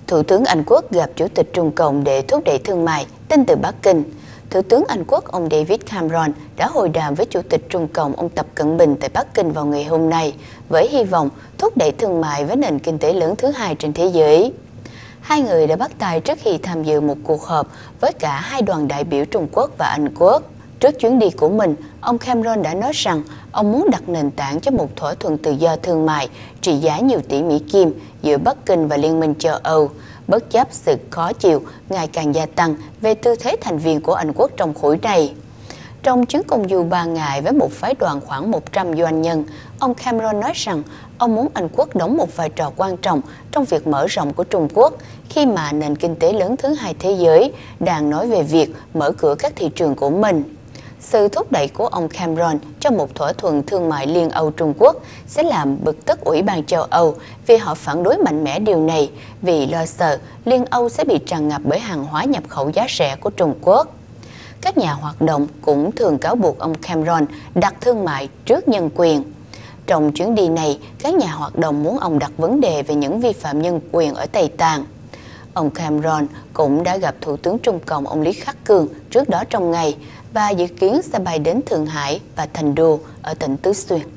Thủ tướng Anh Quốc gặp Chủ tịch Trung Cộng để thúc đẩy thương mại. Tin từ Bắc Kinh, Thủ tướng Anh Quốc ông David Cameron đã hội đàm với Chủ tịch Trung Cộng ông Tập Cận Bình tại Bắc Kinh vào ngày hôm nay, với hy vọng thúc đẩy thương mại với nền kinh tế lớn thứ hai trên thế giới. Hai người đã bắt tay trước khi tham dự một cuộc họp với cả hai đoàn đại biểu Trung Quốc và Anh Quốc. Trước chuyến đi của mình, ông Cameron đã nói rằng ông muốn đặt nền tảng cho một thỏa thuận tự do thương mại trị giá nhiều tỷ Mỹ Kim giữa Bắc Kinh và Liên minh châu Âu, bất chấp sự khó chịu ngày càng gia tăng về tư thế thành viên của Anh Quốc trong khối này. Trong chuyến công du 3 ngày với một phái đoàn khoảng 100 doanh nhân, ông Cameron nói rằng ông muốn Anh Quốc đóng một vai trò quan trọng trong việc mở rộng của Trung Quốc khi mà nền kinh tế lớn thứ hai thế giới đang nói về việc mở cửa các thị trường của mình. Sự thúc đẩy của ông Cameron cho một thỏa thuận thương mại Liên Âu-Trung Quốc sẽ làm bực tức Ủy ban châu Âu vì họ phản đối mạnh mẽ điều này vì lo sợ Liên Âu sẽ bị tràn ngập bởi hàng hóa nhập khẩu giá rẻ của Trung Quốc. Các nhà hoạt động cũng thường cáo buộc ông Cameron đặt thương mại trước nhân quyền. Trong chuyến đi này, các nhà hoạt động muốn ông đặt vấn đề về những vi phạm nhân quyền ở Tây Tạng. Ông Cameron cũng đã gặp Thủ tướng Trung Cộng ông Lý Khắc Cường trước đó trong ngày và dự kiến sẽ bay đến Thượng Hải và Thành Đô ở tỉnh Tứ Xuyên.